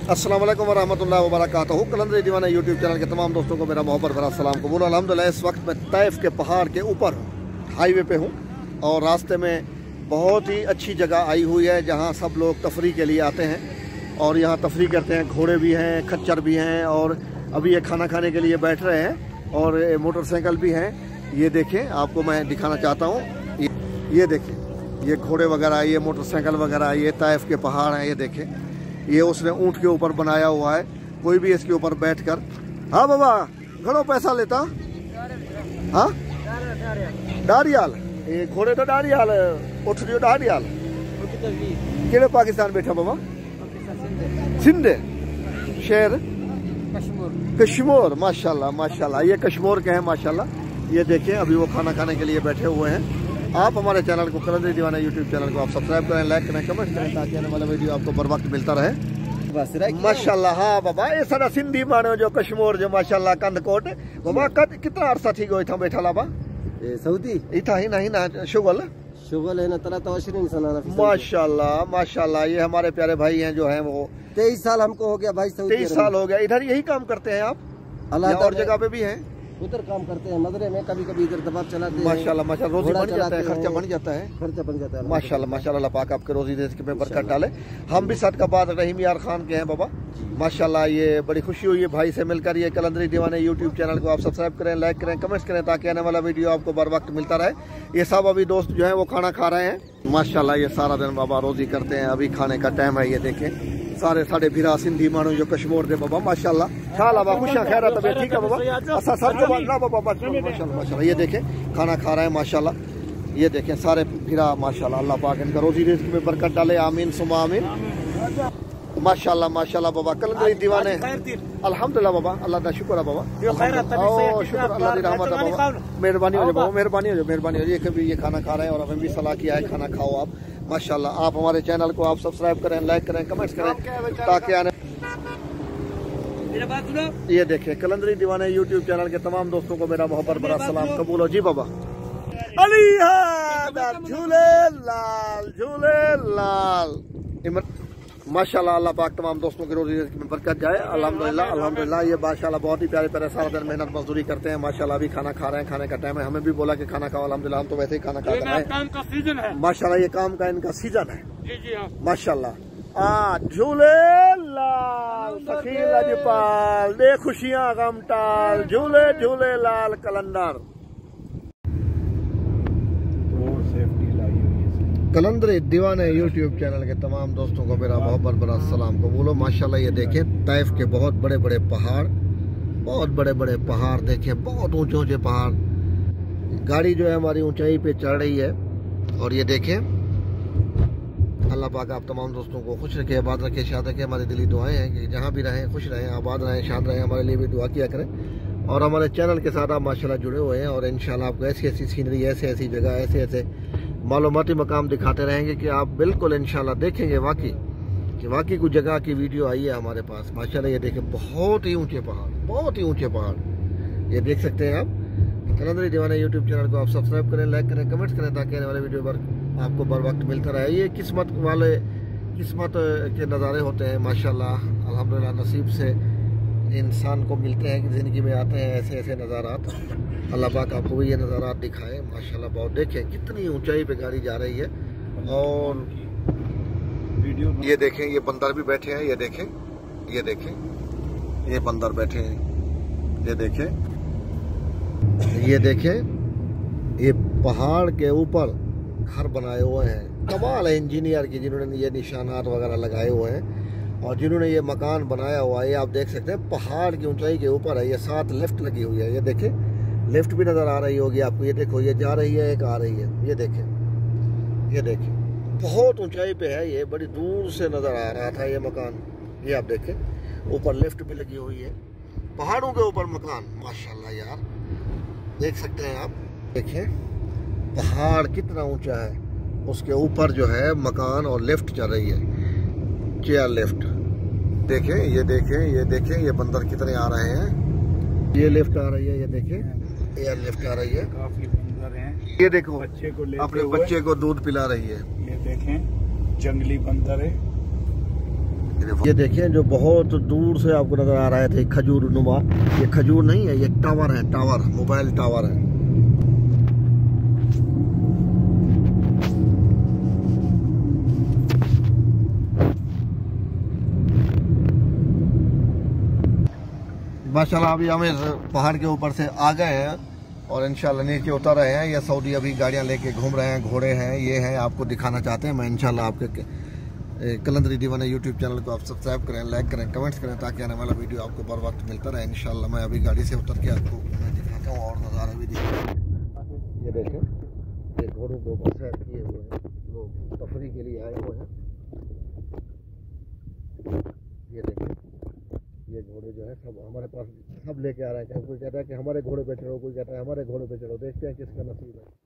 अस्सलाम वालेकुम वरहमतुल्लाहि वबरकातुहू। कलंदरी दीवाना यूट्यूब चैनल के तमाम दोस्तों को मेरा मोहब्बत भरा सलाम कबूल। अल्हम्दुलिल्लाह इस वक्त मैं तैफ के पहाड़ के ऊपर हाईवे पे हूँ और रास्ते में बहुत ही अच्छी जगह आई हुई है जहाँ सब लोग तफरी के लिए आते हैं और यहाँ तफरी करते हैं। घोड़े भी हैं, खच्चर भी हैं और अभी ये खाना खाने के लिए बैठ रहे हैं और मोटरसाइकिल भी हैं। ये देखें, आपको मैं दिखाना चाहता हूँ। ये देखें, ये घोड़े वगैरह, ये मोटरसाइकिल वगैरह, ये तैफ के पहाड़ हैं। ये देखें, ये उसने ऊँट के ऊपर बनाया हुआ है। कोई भी इसके ऊपर बैठकर, हाँ बाबा घणो पैसा लेता? हाँ डारियाल, ये घोड़े तो डारियाल, उठ रही डारियाल। केड़े पाकिस्तान बैठा बाबा? सिंधे शहर कश्मीर। माशाल्लाह माशाल्लाह, ये कश्मीर के हैं माशाल्लाह। ये देखिए अभी वो खाना खाने के लिए बैठे हुए हैं। आप हमारे चैनल को कलंदरी दीवाना यूट्यूब चैनल को आप सब्सक्राइब करें, लाइक करें, कमेंट करें ताकि आने वाला वीडियो आपको बर वक्त मिलता रहे। माशाल्लाह। हाँ बाबा, ये सारा सिंधी मानो जो कश्मीर जो माशाल्लाह कंदकोट बाबा कितना अरसा थी गो इथा बैठा लाबा? सऊदी इथा ही नहीं ना शुगल है ना तला तो माशाल्लाह माशाल्लाह। ये हमारे प्यारे भाई हैं जो हैं वो 23 साल हमको हो गया भाई। 23 साल हो गया। इधर यही काम करते हैं आप? अल्लाह और जगह पे भी हैं? उधर काम करते हैं मदरे में, कभी कभी इधर दबाव चलाते हैं। माशाल्लाह माशाल्लाह, रोजी बन जाता है, खर्चा बन जाता है, खर्चा बन जाता है माशाल्लाह माशाल्लाह। अल्लाह पाक आपके रोजी रिज़्क़ में बरकत डाले। हम भी सदकाबाद रहीम यार खान के हैं बाबा माशाल्लाह। ये बड़ी खुशी हुई है भाई से मिलकर। ये कलंदरी दीवाने यूट्यूब चैनल को आप सब्सक्राइब करें, लाइक करें, कमेंट्स करें ताकि आने वाला वीडियो आपको बर वक्त मिलता रहे। ये सब अभी दोस्त जो है वो खाना खा रहे हैं माशाल्लाह। ये सारा दिन बाबा रोजी करते हैं, अभी खाने का टाइम है। ये देखें सारे साढ़े भिरा सिंधी मानू जो कश्मीर दे बाबा माशाल्लाह। छा बाबा खुशियां खैर तबियत ठीक है बाबा? अच्छा सर के बाद ना बाबा माशाल्लाह माशाल्लाह। ये देखें खाना खा रहे हैं माशाल्लाह। ये देखें सारे भिरा माशाल्लाह। अल्लाह पाक इनका रोजी रिज़्क़ में बरकत डाले, आमीन सुमा आमीन माशाल्लाह माशाल्लाह। बाबा कलंदरी दीवाने अल्हम्दुलिल्लाह बाबा, अल्लाह का शुक्र है बाबा। ओ शुक्र अल्लाह की रहमत है बाबा। मेहरबानी हो जाए बाबा, मेहरबानी हो जाए, मेहरबानी हो जाए। कभी ये खाना खा रहे हैं और हमें भी सलाह किया है खाना खाओ आप माशाल्लाह। आप हमारे चैनल को आप सब्सक्राइब करें, लाइक करें, कमेंट्स करें ताकि आने। ये देखें कलंदरी दीवाने यूट्यूब चैनल के तमाम दोस्तों को मेरा मोहब्बत भरा सलाम कबूल हो जी बाबा। अली झूले लाल झूले लाल माशाल्लाह। अल्लाह पाक तमाम दोस्तों के रोजी रिज़्क़ में बरकत जाए अल्हम्दुलिल्लाह अल्हम्दुलिल्लाह। ये माशाल्लाह बहुत ही प्यारे प्यारे सारा दिन मेहनत मजदूरी करते हैं माशाल्लाह। अभी खाना खा रहे हैं, खाने का टाइम है। हमें भी बोला कि खाना खाओ अल्हम्दुलिल्लाह, हम तो वैसे ही खाना खा रहे हैं माशाल्लाह। ये काम का इनका सीजन है माशाल्लाह। झूले लाल सखी लजपाल दे खुशियां गम टाल, झूले झूले लाल कलंदर। कलंदरी दीवाने यूट्यूब चैनल के तमाम दोस्तों को मेरा मोहब्बत भरा सलाम कबूलो माशाल्लाह। ये देखें तैफ के बहुत बड़े बड़े पहाड़, बहुत बड़े बड़े पहाड़ देखें, बहुत ऊंचे ऊंचे पहाड़। गाड़ी जो है हमारी ऊंचाई पे चढ़ रही है और ये देखें अल्लाह पाक आप तमाम दोस्तों को खुश रखे, आबाद रखे, शाद रखे। हमारी दिली दुआएं हैं कि जहाँ भी रहें खुश रहें, आबाद रहें, शाद रहें। हमारे लिए भी दुआ किया करें और हमारे चैनल के साथ आप माशाल्लाह जुड़े हुए हैं और इंशाल्लाह आपको ऐसी ऐसी सीनरी, ऐसे ऐसी जगह, ऐसे ऐसे मालूमाती मकाम दिखाते रहेंगे कि आप बिल्कुल इंशाल्लाह देखेंगे वाकई कुछ जगह की वीडियो आई है हमारे पास माशाल्लाह। ये देखें बहुत ही ऊंचे पहाड़, बहुत ही ऊंचे पहाड़। ये देख सकते हैं आप। कलंदरी दीवाना यूट्यूब चैनल को आप सब्सक्राइब करें, लाइक करें, कमेंट्स करें ताकि आने वाले वीडियो पर आपको बर वक्त मिलता रहे। ये किस्मत के नज़ारे होते हैं माशाल्लाह अल्हम्दुलिल्लाह। नसीब से इंसान को मिलते हैं कि ज़िंदगी में आते हैं ऐसे ऐसे नज़ारात। अल्लाह पाक आपको भी ये नज़ारात दिखाए माशाल्लाह। बहुत देखें कितनी ऊंचाई पे गाड़ी जा रही है और ये देखें ये बंदर भी बैठे हैं। ये देखें ये देखें ये बंदर बैठे हैं। ये देखें ये देखें ये पहाड़ के ऊपर घर बनाए हुए हैं। कमाल है इंजीनियर की जिन्होंने ये निशानात वगैरह लगाए हुए हैं और जिन्होंने ये मकान बनाया हुआ है। ये आप देख सकते हैं पहाड़ की ऊंचाई के ऊपर है। ये 7 लिफ्ट लगी हुई है। ये देखें लिफ्ट भी नज़र आ रही होगी आपको। ये देखो ये जा रही है, एक आ रही है। ये देखें बहुत ऊंचाई पे है। ये बड़ी दूर से नज़र आ रहा था ये मकान। ये आप देखें ऊपर लिफ्ट भी लगी हुई है, पहाड़ों के ऊपर मकान माशाल्लाह। यार देख सकते हैं आप, देखें पहाड़ कितना ऊंचा है, उसके ऊपर जो है मकान और लिफ्ट चल रही है, चेयर लिफ्ट। देखें ये देखें ये देखें ये बंदर कितने आ रहे हैं। ये लिफ्ट आ रही है, ये देखें एयर लिफ्ट आ रही है। काफी बंदर हैं। ये देखो अपने बच्चे को दूध पिला रही है। ये देखें जंगली बंदर है। ये ये देखिए जो बहुत दूर से आपको नजर आ रहा है खजूर नुमा, ये खजूर नहीं है, ये टावर है, टावर, मोबाइल टावर है। माशाल्लाह अभी हम इस पहाड़ के ऊपर से आ गए हैं और इंशाल्लाह नीचे उतर रहे हैं। ये सऊदी अभी गाड़ियां लेके घूम रहे हैं, घोड़े हैं, ये हैं, आपको दिखाना चाहते हैं। मैं इंशाल्लाह आपके कलंदरी दीवाना यूट्यूब चैनल को आप सब्सक्राइब करें, लाइक करें, कमेंट्स करें, ताकि आने वाला वीडियो आपको बर वक्त मिलता रहे। इंशाल्लाह मैं अभी गाड़ी से उतर के आपको मैं दिखाता हूँ और नज़ारा भी दिखाता। ये देखें, ये घोड़ों को बस किए हुए हैं, लोग तफरी के लिए आए हुए हैं। ये देखें, ये घोड़े जो है सब हमारे पास सब लेके आ रहे हैं। कोई कहता है कि हमारे घोड़े पे चढ़ो, कोई कहता है हमारे घोड़े पे चढ़ो। देखते हैं किसका नसीब है।